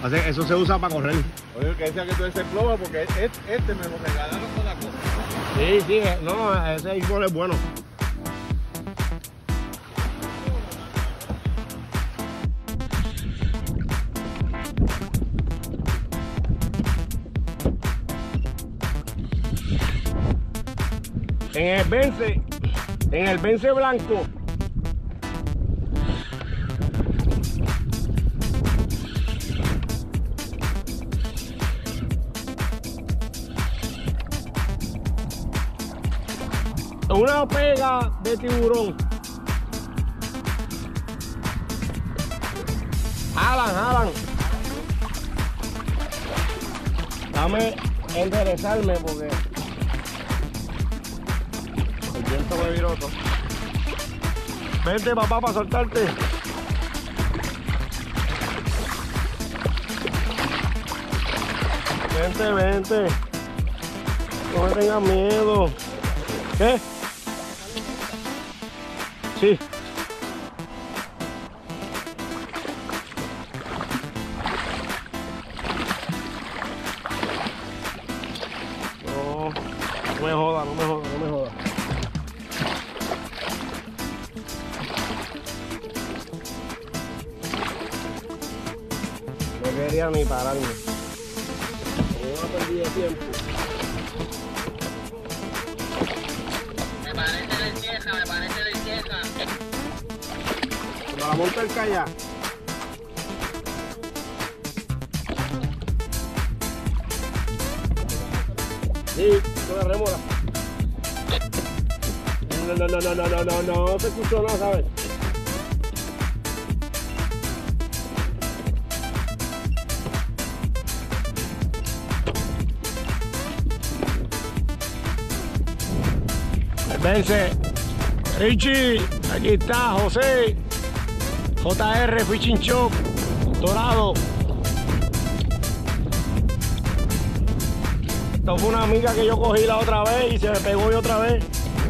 Eso se usa para correr. Oye, que decía que tú ese plomo porque este me lo regalaron con la cosa. Sí, no, ese béisbol es bueno. En el Vence blanco. Una pega de tiburón. Jalan. Dame enderezarme porque el viento me viró todo. Vente, papá, para soltarte. Vente. No me tengas miedo. ¿Qué? Sí. No me joda. No quería ni pararme. No perdí de tiempo. Me parece lenteja. Cuando la monta el kayak. Sí, una rémora. No se escuchó nada, ¿sabes? Vence, Richie, aquí está José, JR Fishing Shop, Dorado. Esto fue una amiga que yo cogí la otra vez y se me pegó y otra vez.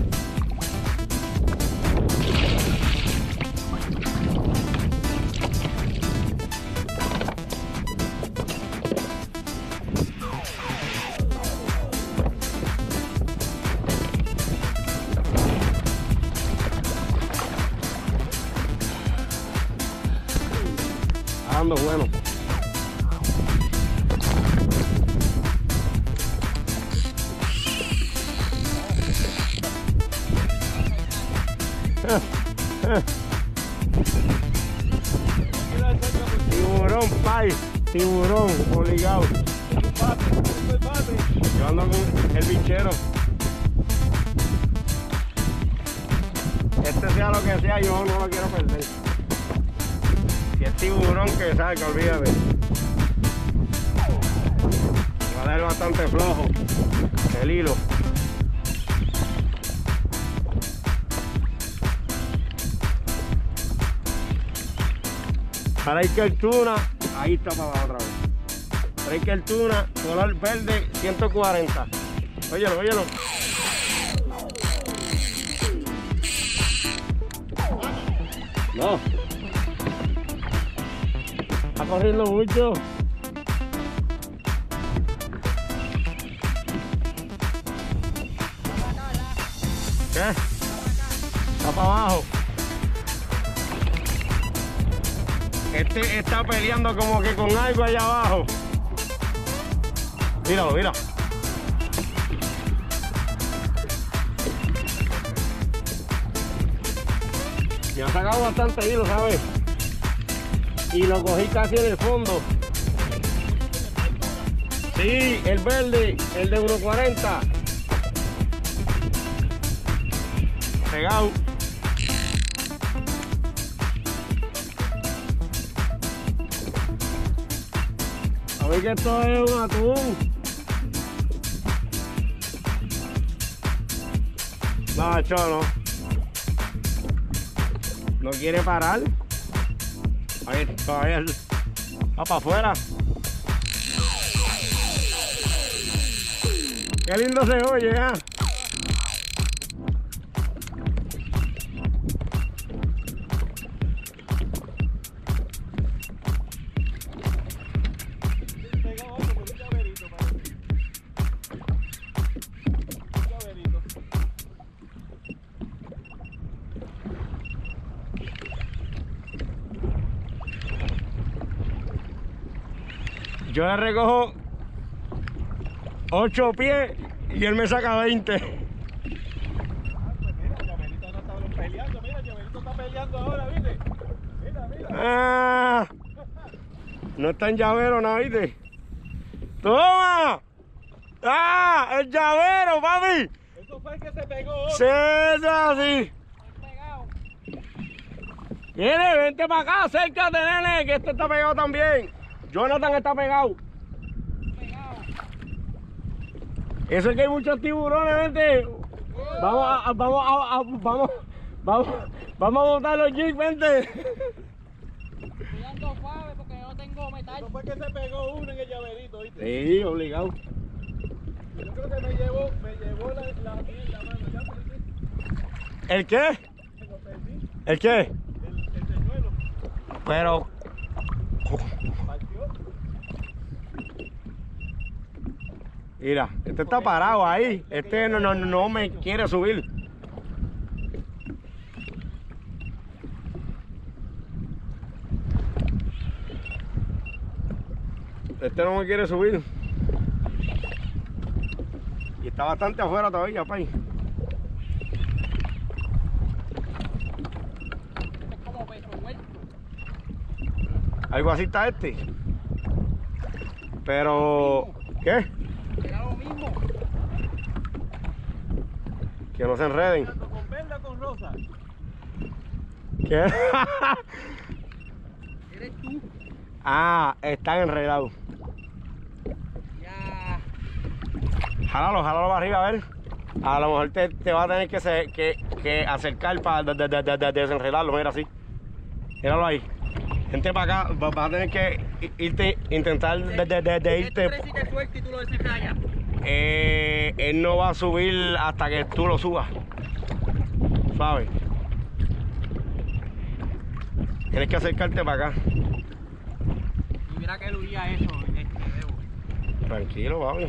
Ando bueno. Tiburón, tiburón, obligado. Yo ando con el bichero. Sea lo que sea, yo no lo quiero perder. Si es tiburón, que salga, olvídate. Va a dejar bastante flojo el hilo. Para ir que el tuna, ahí está para abajo otra vez. Para ir que el tuna, color verde, 140. Óyelo. No. Está corriendo mucho. ¿Qué? Está para abajo. Este está peleando como que con algo allá abajo. Míralo, mira. Me ha sacado bastante hilo, ¿sabes? Y lo cogí casi en el fondo. Sí, el verde, el de 1.40. Pegado. A ver que esto es un atún. No, no. No quiere parar. Ahí todavía va para afuera. Qué lindo se oye, ¿eh? Yo le recojo 8 pies y él me saca 20. Mira, Llaverito no está peleando, mira, Llaverito está peleando ahora, ¿viste? Mira, mira. Ah, no está en llavero, ¿no? ¿Viste? ¡Toma! ¡Ah! ¡El llavero, papi! Eso fue el que se pegó. Sí, eso es así. Viene, vente para acá, acércate, nene, que este está pegado también. Jonathan está pegado. Eso es que hay muchos tiburones, vente. Vamos a botar los jigs, vente. Cuidando suave porque yo no tengo metal. Eso fue que se pegó uno en el Llaverito, ¿viste? Sí, obligado. Yo creo que me llevó la mano, ya perdí. ¿El qué? Lo perdí, ¿El qué? el señuelo. Pero, Partió. mira, este está parado ahí. Este no me quiere subir. Este no me quiere subir. Y está bastante afuera todavía, pay. Es como peso muerto. Algo así está este. Pero, ¿qué? Era lo mismo. Que no se enreden. ¿Con verde o con rosa? ¿Qué? Eres tú. Ah, están enredados. Ya. Jálalo para arriba, a ver. A lo mejor te va a tener que acercar para desenredarlo, mira así. Míralo ahí. Gente para acá, vas a tener que intentar ¿Qué tú irte. crees si te sueltas y tú lo desenrayas? Él no va a subir hasta que tú lo subas. ¿Sabes? Tienes que acercarte para acá. Y mira que él huía eso, Bebo. Tranquilo, papi.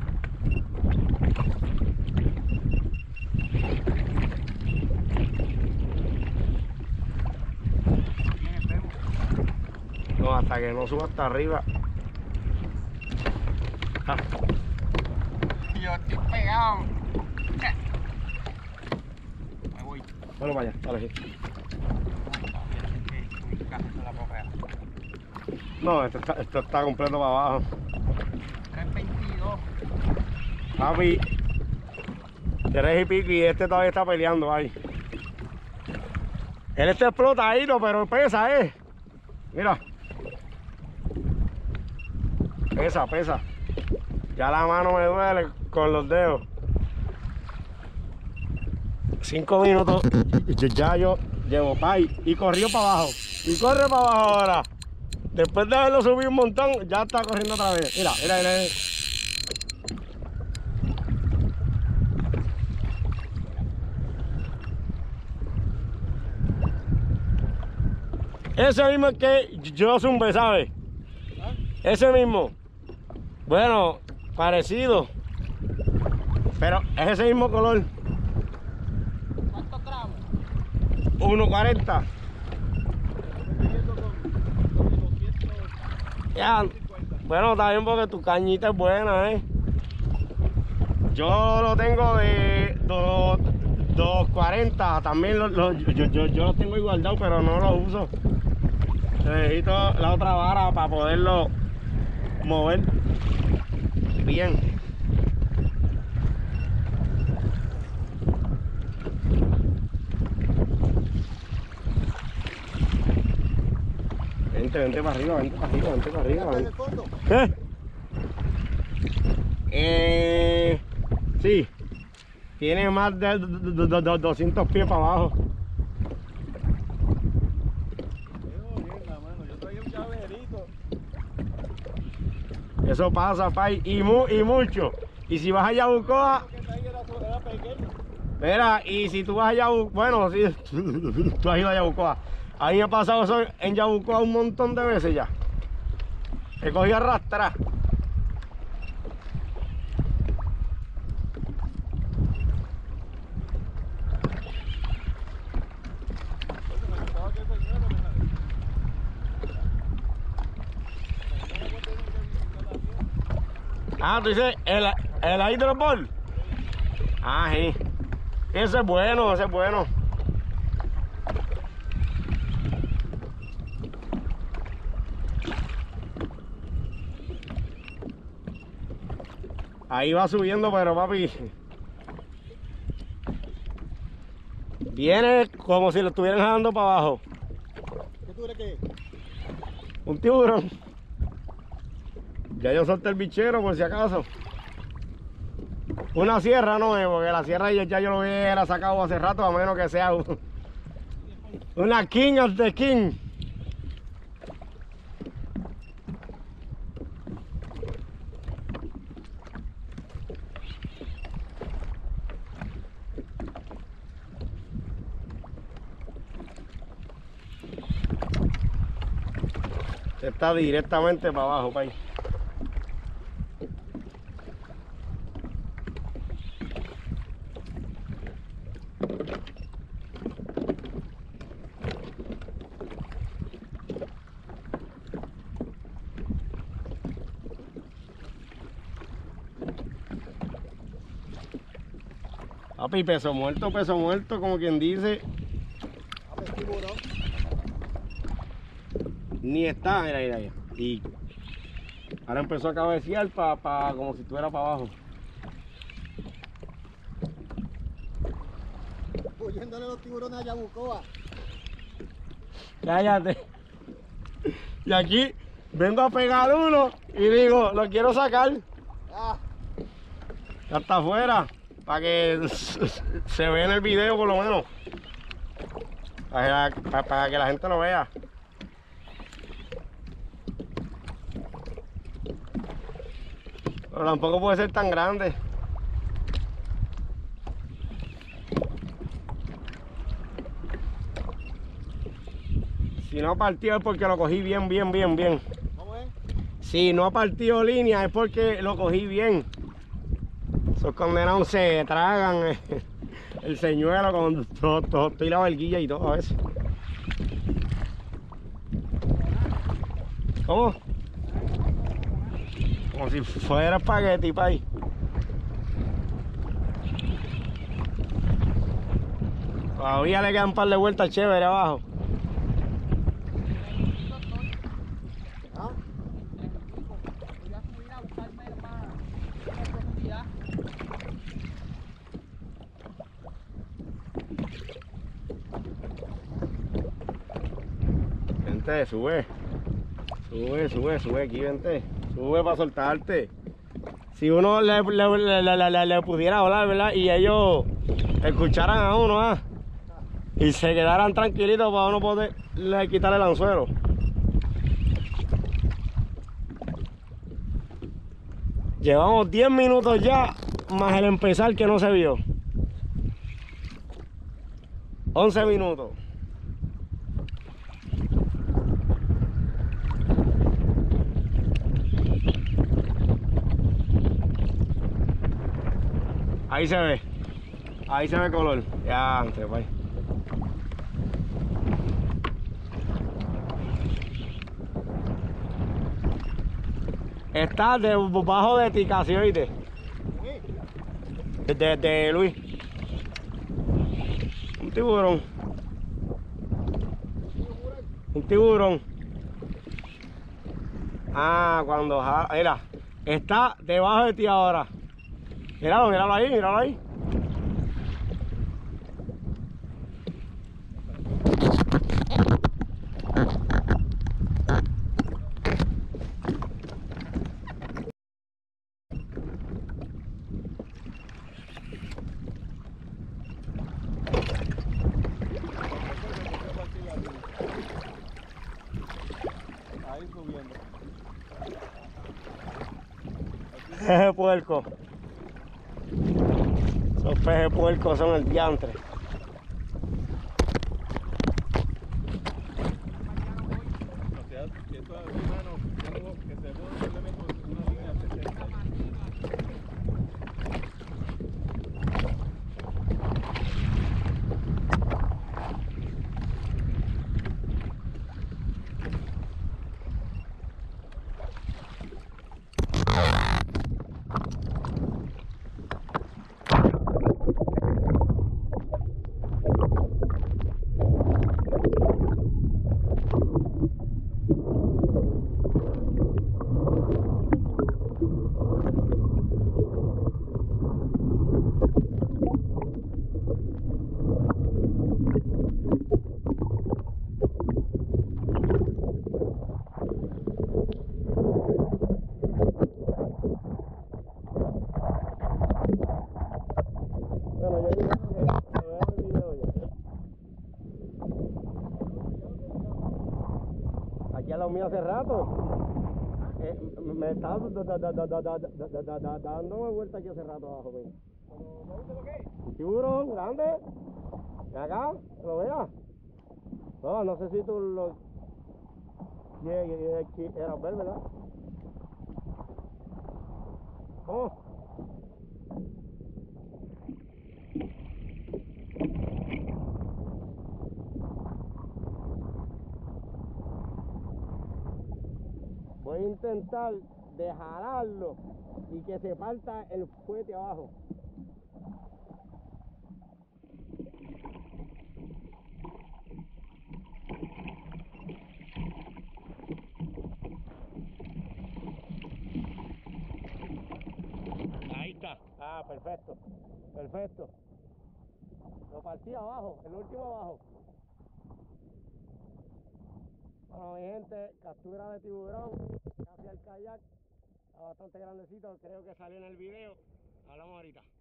Tienes Bebo. No, hasta que no suba hasta arriba. Ah, Yo estoy pegado. Me voy. bueno, vaya, dale aquí. No, esto está completo para abajo. 322. Papi, 3 y pico y este todavía está peleando ahí. Él está explotadito, pero pesa, Mira. Pesa. Ya la mano me duele con los dedos. 5 minutos. Ya yo llevo pay. Y corrió para abajo. Y corre para abajo ahora. Después de haberlo subido un montón, ya está corriendo otra vez. Mira. Ese mismo es que yo zumbé, ¿sabes? Ese mismo. Bueno, parecido. Pero es ese mismo color. ¿Cuántos gramos? 1.40. Ya. Bueno, está bien porque tu cañita es buena, Yo lo tengo de 2.40. También yo lo tengo igualdado, pero no lo uso. Necesito la otra vara para poderlo mover bien. Vente para arriba, vente para arriba. ¿En el fondo? Sí. Tiene más de 200 pies para abajo. Yo traía un Llaverito. Eso pasa, pay, y mucho. Y si vas a Yabucoa, Que traía era pequeño. mira, y si tú vas a Yabucoa, bueno, sí, tú has ido a Yabucoa. A mí me ha pasado eso en Yabucoa un montón de veces ya. He cogido arrastrar. Ah, tú dices el hydroball. Ah, sí. Ese es bueno, ese es bueno. Ahí va subiendo, pero papi, viene como si lo estuvieran jalando para abajo. ¿Qué tú crees que es? Un tiburón. Ya yo solté el bichero por si acaso. Una sierra no es, porque la sierra ya yo lo hubiera sacado hace rato, a menos que sea una king of the king. Está directamente para abajo, país. Papi, peso muerto, como quien dice. A ver, tiburón. Ni está, mira, mira, mira. Y ahora empezó a cabecear como si estuviera para abajo. Huyéndole los tiburones a Yabucoa. Cállate. Y aquí vengo a pegar uno y digo, lo quiero sacar. Ah, Ya está afuera. Para que se vea en el video por lo menos. Para que la gente lo vea. Pero tampoco puede ser tan grande. Si no ha partido es porque lo cogí bien. ¿cómo es? Si no ha partido línea es porque lo cogí bien. Esos condenados se tragan el señuelo con todo y la verguilla y todo a veces. ¿Cómo? Como si fuera espagueti, pay. Todavía le quedan un par de vueltas chéveres abajo. ¿Ah? Voy a subir a buscarme más profundidad. Vente, sube. Sube aquí, vente. Sube para soltarte. Si uno le pudiera hablar, ¿verdad? Y ellos escucharan a uno, ¿ah? Y se quedaran tranquilitos para uno poderle quitar el anzuelo. Llevamos 10 minutos ya, más el empezar que no se vio. 11 minutos. Ahí se ve color. Ya, antes, bye. Está debajo de ti casi, ¿oíste? De Luis. Un tiburón. Un tiburón. Ah, cuando jala. Mira, está debajo de ti ahora. Míralo ahí. Ahí subiendo. Peje puerco. Esos pejes puercos son el diantre. O sea, que esto, hermano, tengo que se puede simplemente una línea 60. aquí a lo mío hace rato. Me estaba dándome vuelta aquí hace rato abajo, ven. Un tiburón grande. Ven acá, ¿lo veas? No, no sé si tú lo quieras ver, ¿verdad? ¿Cómo? Voy a intentar de jalarlo y que se parta el fuete abajo. Ahí está. Ah, perfecto. Perfecto. Lo partí abajo, el último abajo. Bueno, mi gente, captura de tiburón, casi al kayak. Está bastante grandecito, creo que salió en el video. Hablamos ahorita.